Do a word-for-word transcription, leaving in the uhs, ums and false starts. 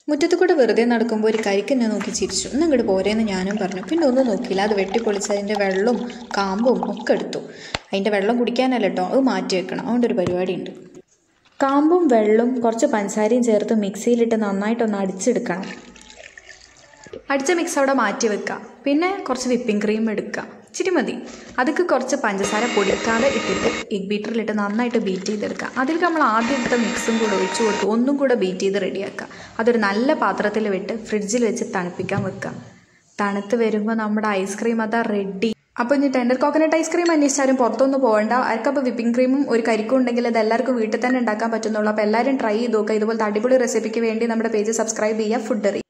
മുറ്റത്ത് കൂടെ വെറുതെ നടക്കുമ്പോൾ ഒരു കരിക്ക് എന്നെ നോക്കി ചിരിച്ചു. ഇന്ന് ഇങ്ങോട്ട് പോരേന്ന് ഞാനും പറഞ്ഞു. പിന്നെ ഒന്നും നോക്കിയില്ല, അത് വെട്ടിപ്പൊളിച്ച് അതിൻ്റെ വെള്ളവും കാമ്പും ഒക്കെ എടുത്തു. അതിൻ്റെ വെള്ളം കുടിക്കാനല്ല കേട്ടോ, അത് മാറ്റി വെക്കണം, അതുകൊണ്ട് ഒരു പരിപാടിയുണ്ട്. കാമ്പും വെള്ളവും കുറച്ച് പഞ്ചസാരയും ചേർത്ത് മിക്സിയിലിട്ട് നന്നായിട്ടൊന്ന് അടിച്ചെടുക്കണം. അടിച്ച മിക്സ് അവിടെ മാറ്റി വെക്കുക. പിന്നെ കുറച്ച് വിപ്പിംഗ് ക്രീം എടുക്കുക, ഇച്ചിരി മതി. അതൊക്കെ കുറച്ച് പഞ്ചസാര പൊടിക്കാതെ ഇട്ടിട്ട് എഗ് ബീറ്ററിലിട്ട് നന്നായിട്ട് ബീറ്റ് ചെയ്തെടുക്കുക. അതിൽ നമ്മൾ ആദ്യം എടുത്ത മിക്സും കൂടെ ഒഴിച്ചു കൊടുത്ത് ഒന്നും കൂടെ ബീറ്റ് ചെയ്ത് റെഡിയാക്കുക. അതൊരു നല്ല പാത്രത്തിൽ വിട്ട് ഫ്രിഡ്ജിൽ വെച്ച് തണുപ്പിക്കാൻ വെക്കുക. തണുത്ത് വരുമ്പോൾ നമ്മുടെ ഐസ്ക്രീം അതാ റെഡി. അപ്പോൾ ഇനി ടെൻഡർ കോക്കനട്ട് ഐസ്ക്രീം അന്വേഷിച്ചാലും പുറത്തൊന്നും പോകണ്ട. അവർക്കപ്പോൾ വിപ്പിംഗ് ക്രീമും ഒരു കരിക്കും ഉണ്ടെങ്കിൽ അത് എല്ലാവർക്കും വീട്ടിൽ തന്നെ ഉണ്ടാക്കാൻ പറ്റുന്നുള്ളൂ. അപ്പോൾ എല്ലാവരും ട്രൈ ചെയ്ത് നോക്കുക. ഇതുപോലത്തെ അടിപൊളി റെസിപ്പിക്ക് വേണ്ടി നമ്മുടെ പേജ് സബ്സ്ക്രൈബ് ചെയ്യുക. ഫുഡ്